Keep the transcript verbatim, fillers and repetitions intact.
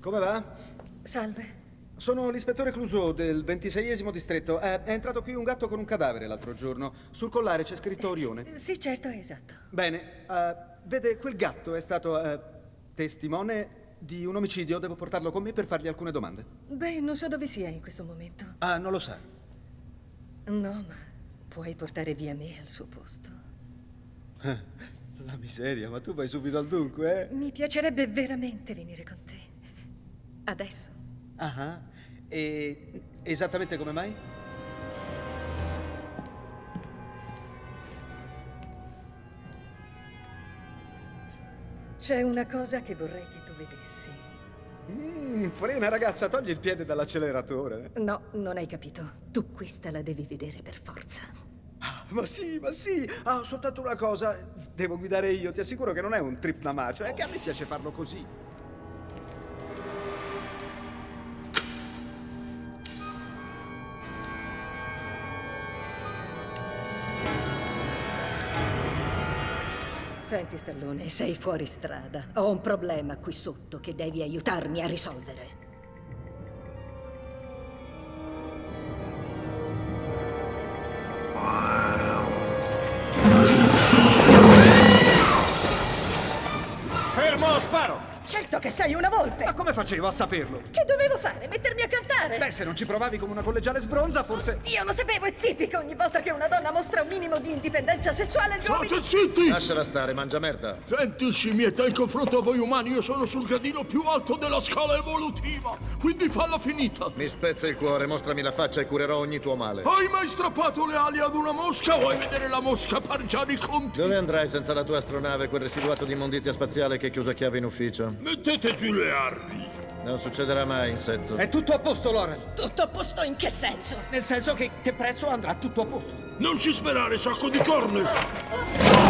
Come va? Salve. Sono l'ispettore Clouseau del ventiseiesimo distretto. Eh, è entrato qui un gatto con un cadavere l'altro giorno. Sul collare c'è scritto Orione. Sì, certo, esatto. Bene, eh, vede, quel gatto è stato eh, testimone di un omicidio. Devo portarlo con me per fargli alcune domande. Beh, non so dove sia in questo momento. Ah, non lo sa? No, ma puoi portare via me al suo posto. La miseria, ma tu vai subito al dunque, eh? Mi piacerebbe veramente venire con te. Adesso. Ah, e esattamente come mai? C'è una cosa che vorrei che tu vedessi. Mm, frena, ragazza, togli il piede dall'acceleratore. No, non hai capito. Tu questa la devi vedere per forza. Ah, ma sì, ma sì. Ah, soltanto una cosa. Devo guidare io. Ti assicuro che non è un trip namacio. È che a me piace farlo così. Senti, Stallone, sei fuori strada. Ho un problema qui sotto che devi aiutarmi a risolvere. Fermo, sparo! Certo che sei una volpe! Ma come facevo a saperlo? Che dovevo fare? Mettermi a cantare? Beh, se non ci provavi come una collegiale sbronza, forse... Io lo sapevo, è tipico. Ogni volta che una donna mostra un minimo di indipendenza sessuale, gli uomini... State zitti! Lasciala stare, mangia merda. Senti, scimmietta, in confronto a voi umani io sono sul gradino più alto della scala evolutiva, quindi falla finita. Mi spezza il cuore, mostrami la faccia e curerò ogni tuo male. Hai mai strappato le ali ad una mosca? Vuoi vedere la mosca pargiare i conti? Dove andrai senza la tua astronave, quel residuato di immondizia spaziale che è chiuso a chiave in ufficio? Mettete giù le armi. Non succederà mai, insetto. È tutto a posto, Laurel. Tutto a posto in che senso? Nel senso che, che presto andrà tutto a posto. Non ci sperare, sacco di corna!